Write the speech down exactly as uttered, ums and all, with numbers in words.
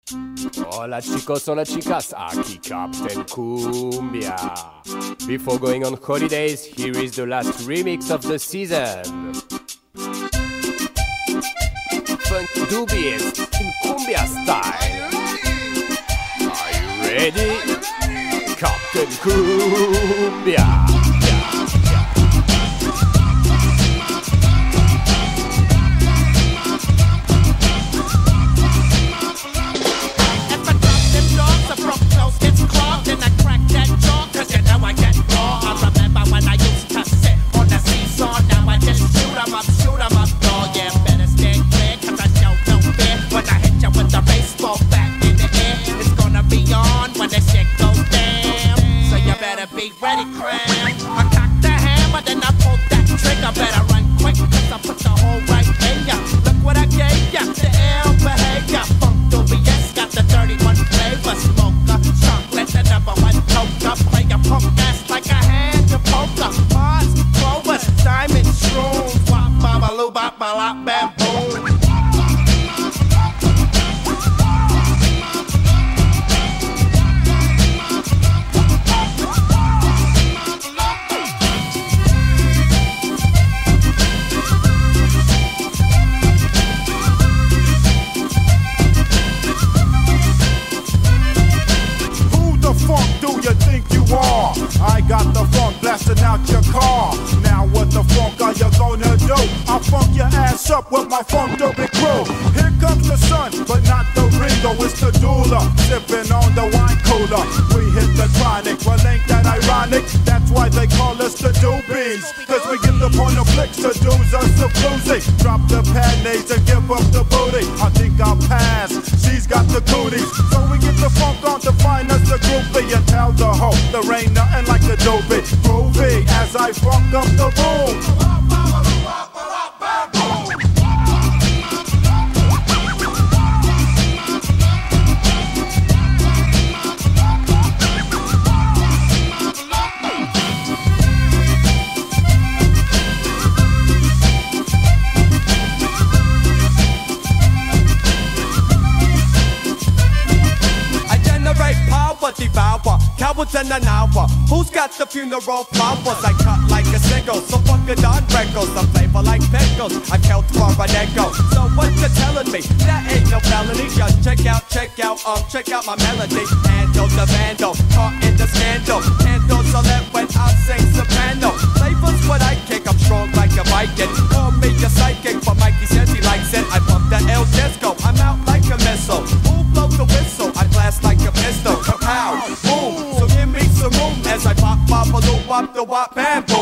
Hola chicos, hola chicas, aquí Captain Cumbia. Before going on holidays, here is the last remix of the season. Funk Doobies in Cumbia style. Are you ready? Captain Cumbia. Be ready, cram. I cock the hammer, then I pull that trigger. Better run quick, cause I put the whole right in ya. Look what I gave ya, the ill behavior. Funk Doobies got the thirty-one flavor. Smoker, chocolate, the number one toker. Play a punk ass like a hand to poker. Mars, clovers, diamond shrooms. Wop, baba, loo, bop, bop, bamboo. I got the funk blasting out your car. Now what the funk are you gonna do? I'll funk your ass up with my Funk Doobie crew. Here comes the sun, but not the Ringo, it's the doula. Sipping on the wine cooler. We hit the chronic, well ain't that ironic? That's why they call us the Doobies. Cause we get the point of flicks to do's us the bluesy. Drop the panties and give up the booty. I think I'll pass, she's got the cooties. So we get the funk on to find us the groupie. And tell the hoe, there ain't nothing like a doobie. Groovy as I funk up the room. Devour, cowards in an hour. Who's got the funeral flowers? I cut like a single, so fuck it on records. I flavor like pickles, I count for an echo. So what you telling me? That ain't no felony. Just check out, check out, um, check out my melody. Handle the vandal, caught in the scandal. Handles are let when I sing soprano. Flavors what I kick, I'm strong like a Viking. Call me a psychic, but Mikey says he likes it. I pump the El Disco, I'm out like a missile. Who blow the whistle? I blast like a pistol. Kapow, boom, so give me some room as I pop, pop, a loop, wop, the wop, bam, boom.